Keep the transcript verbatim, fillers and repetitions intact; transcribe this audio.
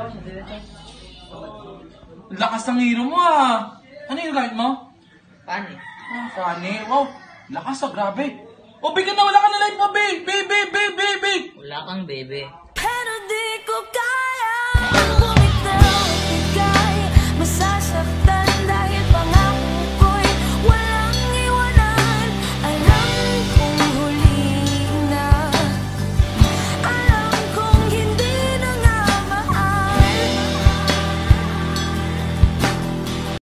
Lakas ng hero mo ah. Ano yung gamit mo? Funny. Ah, funny. Wow. Lakas ah, grabe. O, bigyan na, wala ka na life mo, babe. Babe, babe, babe, babe. Wala kang bebe.